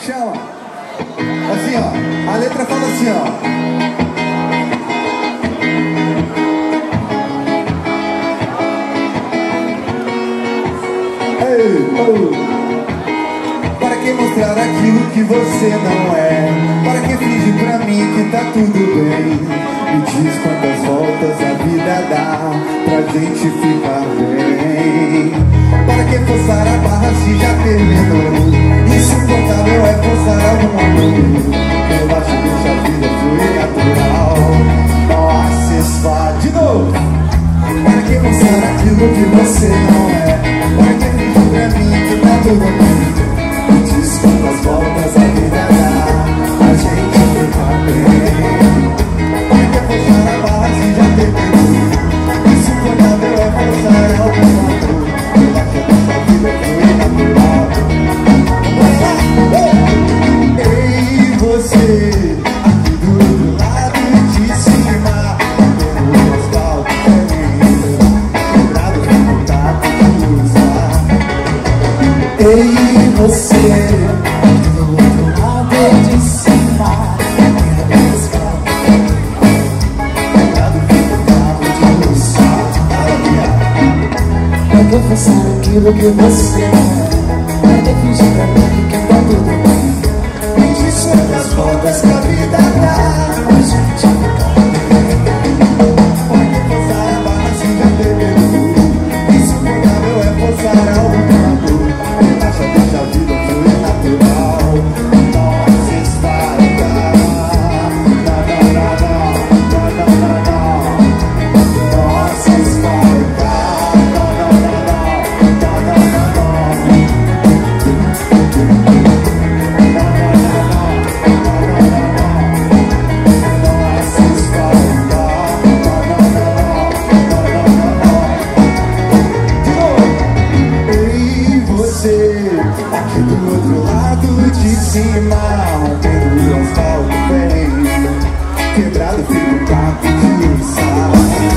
Chama. Assim, ó. A letra fala assim, ó. Ei, oh. Para que mostrar aquilo que você não é? Para que fingir pra mim que tá tudo bem? Me diz quantas voltas a vida dá pra gente ficar bem. Para que forçar a barra se já terminou? Insuportável é forçar algum amor. Relaxa, deixa a vida fluir natural. Nossa, esfá de novo. Para que mostrar aquilo que você não é? Para que fingir pra mim que tá tudo bem? Me diz quantas voltas a vida dá pra gente ficar bem. Para que forçar a barra se já terminou? Insuportável é forçar algum amor. Relaxa, deixa a vida fluir natural. Ei, você, aqui do outro lado de cima, batendo o asfalto ferido, quebrado com contato de usar. Ei, você, aqui do outro lado de cima, batendo o asfalto ferido, quebrado com contato de usar. Pra que forçar aquilo que você é? Pra que fingir pra mim que tá tudo bem? Me diz quantas voltas que a vida dá pra gente ficar bem. Pra que forçar a barra se já terminou? Insuportável é forçar algum amor. Relaxa, deixa a vida fluir natural. Nossa, esfarda. Nossa, esfarda. Aqui do outro lado de cima, rompendo o asfalto feio, quebrado feito um caco de usar.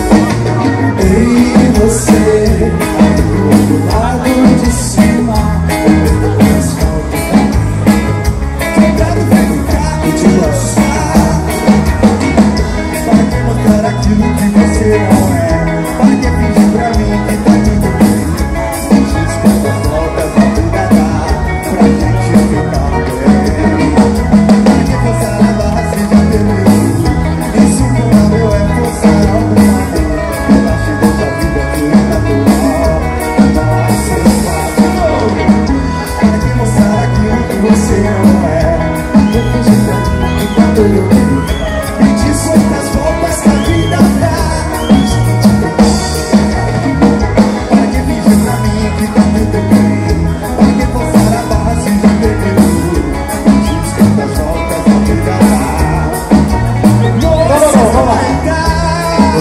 Ei, você, aqui do outro lado de cima, rompendo o asfalto feio, quebrado feito um caco de usar. Para que mostrar aquilo que você não é? Para que fingir pra mim que tá tudo bem? Me diz quantas voltas a vida dá pra gente ficar bem. Para que forçar a barra se já terminou? Insuportável é forçar algum amor. Relaxa e deixa a vida fluir natural. Nossa, esfácil. Para que mostrar aquilo que você não é? Eu fingi pra mim que tá tudo bem. Me diz quantas voltas que a vida dá pra gente ficar bem. Para que fingir pra mim que tá tudo bem? Para que forçar a barra se já terminou? Me diz quantas voltas a vida dá. Nossa, vai dar.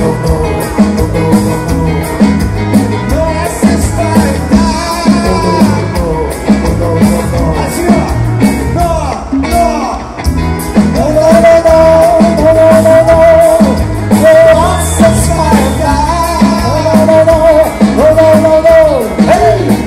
Nossa, vai dar. Assim, ó. Nossa, vai dar. Hey!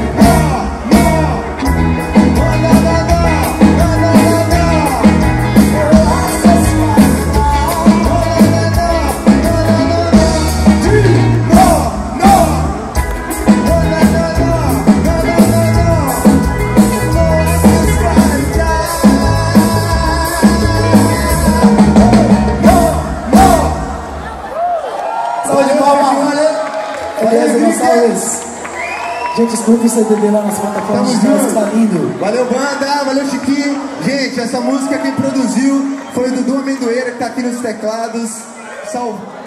Salve de palmas, ELIEZER GONÇALVES. Gente, escuta o CD lá nas plataformas digitais, tá lindo. Valeu, banda, valeu, Chiquinho. Gente, essa música quem produziu foi o Dudu Amendoeira, que tá aqui nos teclados. Salve.